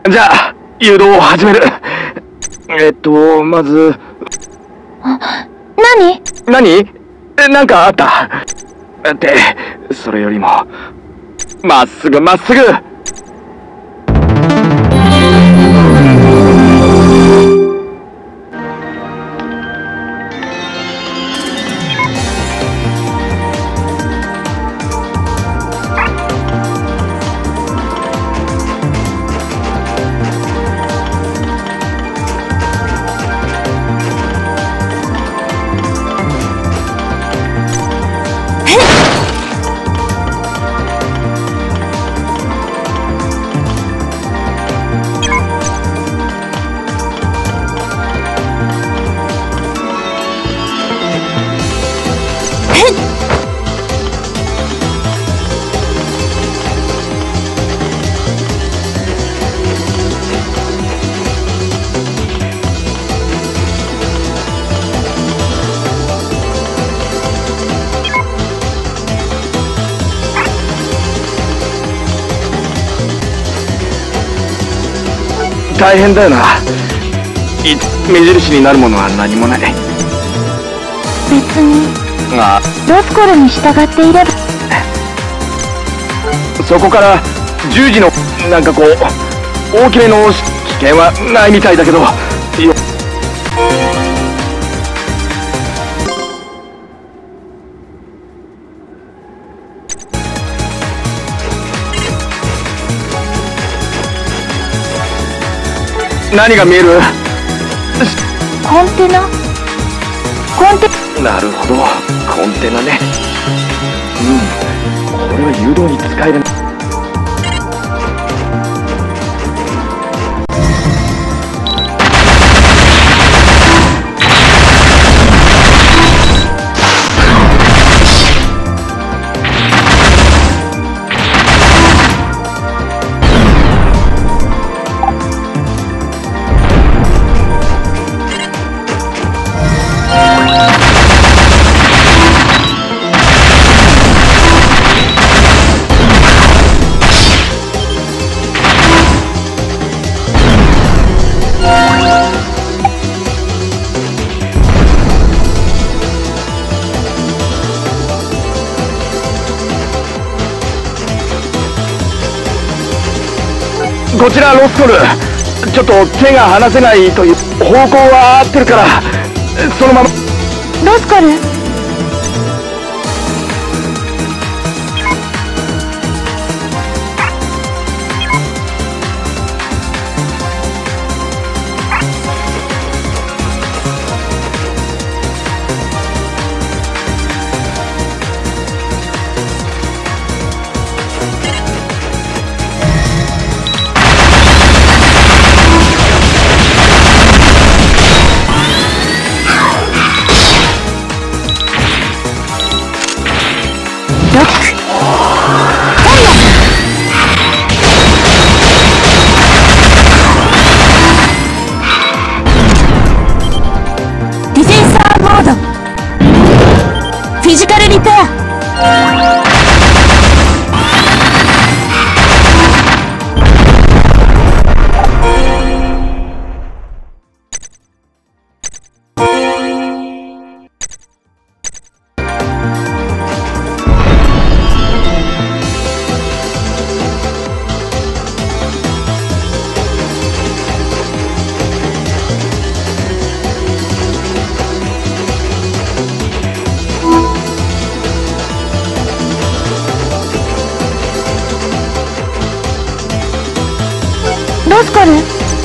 じゃあ、誘導を始める。まず。何なんかあった？って、それよりも、まっすぐまっすぐ！大変だよな。目印になるものは何もない。 別にロスコルに従っていれば。 そこから10時のなんかこう大きめの危険はないみたいだけど。何が見える？ コンテナ？ なるほど、コンテナね。これは誘導に使える。こちらロスコル、ちょっと手が離せないという方向は合ってるから、そのまま。 ロスコル？フィジカルリペア。ロスコル？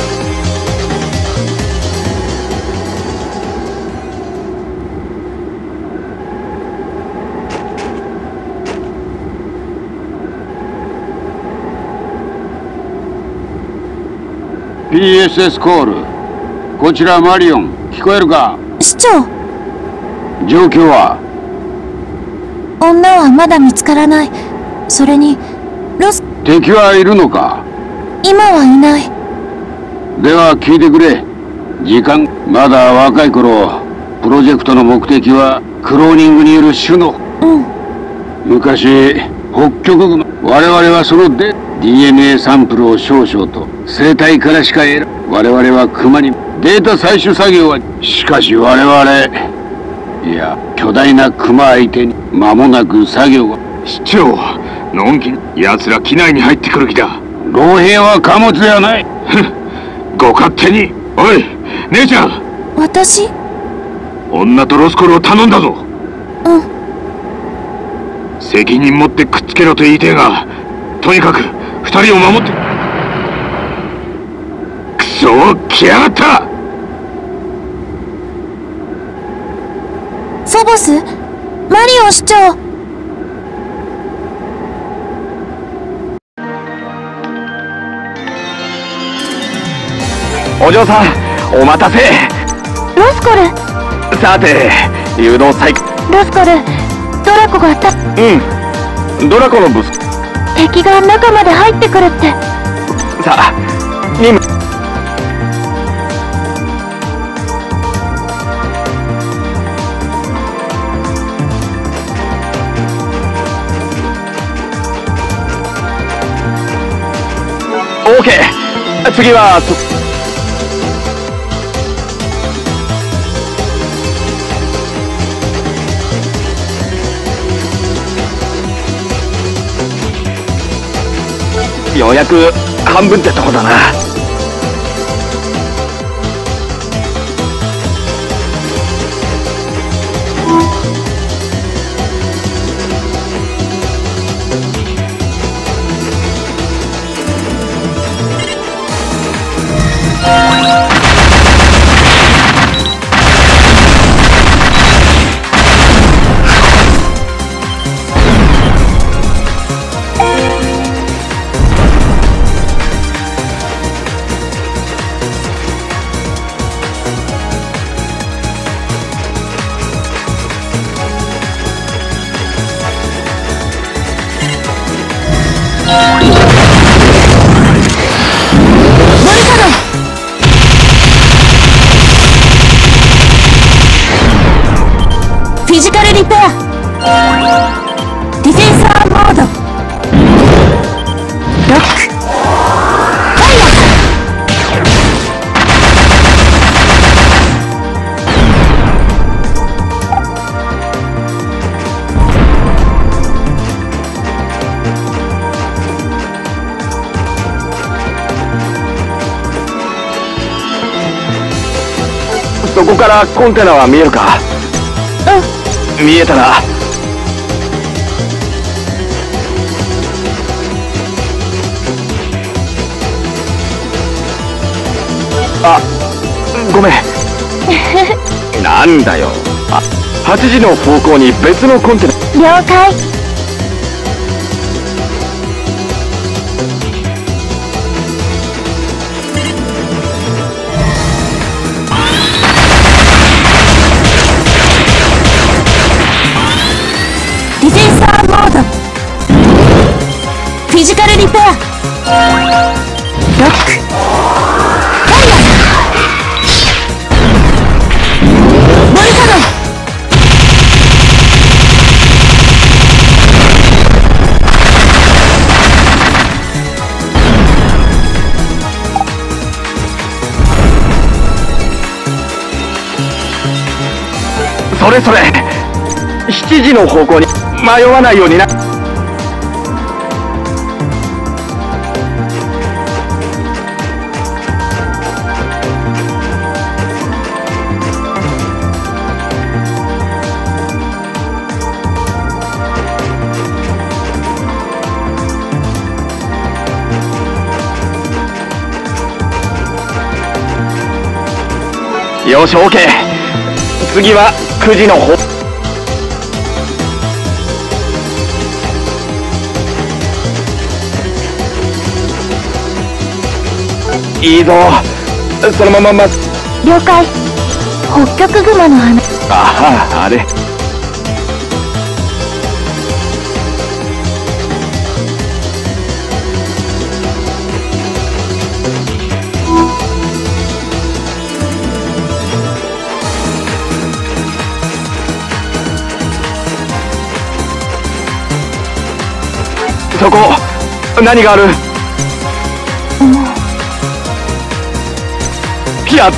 PSS コール、こちらマリオン、聞こえるか？ 市長。 状況は？ 女はまだ見つからない。それに敵はいるのか？ 今はいない。 では聞いてくれ。まだ若い頃、プロジェクトの目的はクローニングによる種の。 うん。 昔北極熊。我々はそのDNA サンプルを少々と生態からしか得ら我々は熊にデータ採取作業はしかし我々いや巨大な熊相手に間もなく作業は市長、のんきに奴ら機内に入ってくる気だ。 老兵は貨物ではない。 ご勝手に。おい姉ちゃん、 私？ 女とロスコルを頼んだぞ。 うん。 責任持ってくっつけろと言いてえが、とにかく二人を守って。クソ来やがった。 ソボス？マリオ市長。 お嬢さん、お待たせ。 ロスコル。 さて、誘導サイク。 ロスコル、ドラコがドラコのブス。 敵が中まで入ってくるって。 さあ、任務。オーケー。次はようやく半分ってとこだな。 フィジカルリペア。ディフェンサーモード。ロック。ファイヤそこからコンテナは見えるか？見えたな。あ、ごめん。なんだよ。8時の方向に別のコンテナ。 了解。ディフェンサーモード。フィジカルリペア。ロック。ファイヤー。ボルカノン。 それそれ。7時の方向に迷わないようにな。よし、OK。次は9時の方。いいぞ。そのまま了解。北極熊の花。 ああ、あれ。 そこ何がある？やった！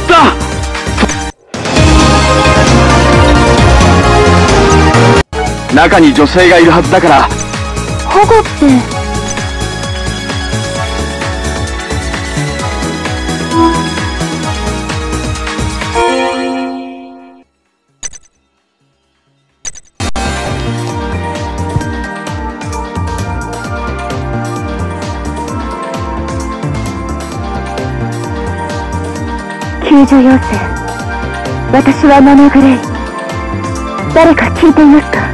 中に女性がいるはずだから。 保護って。 救助要請。私はマネグレイ。誰か聞いていますか？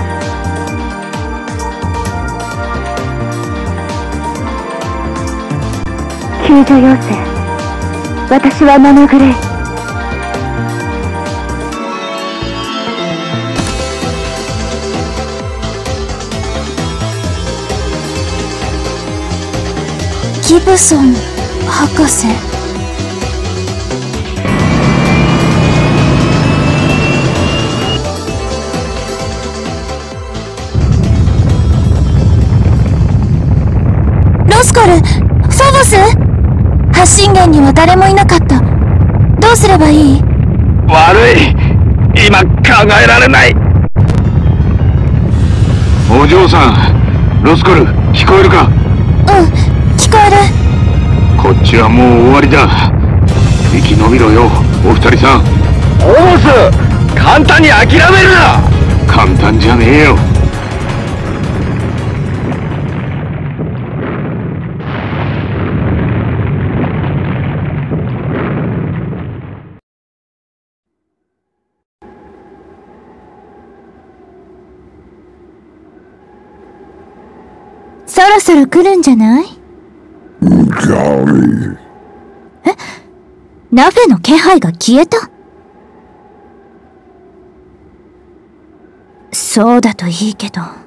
救助要請。私はマネグレイ。 ギブソン博士。ロスコル、フォボス？発信源には誰もいなかった。どうすればいい？ 悪い。今考えられない。 お嬢さん、ロスコル、聞こえるか？ うん、聞こえる。 こっちはもう終わりだ。生き延びろよ、お二人さん。 ホームス、簡単に諦めるな。 簡単じゃねえよ。 そろそろ来るんじゃない？え？ナフェの気配が消えた？そうだといいけど。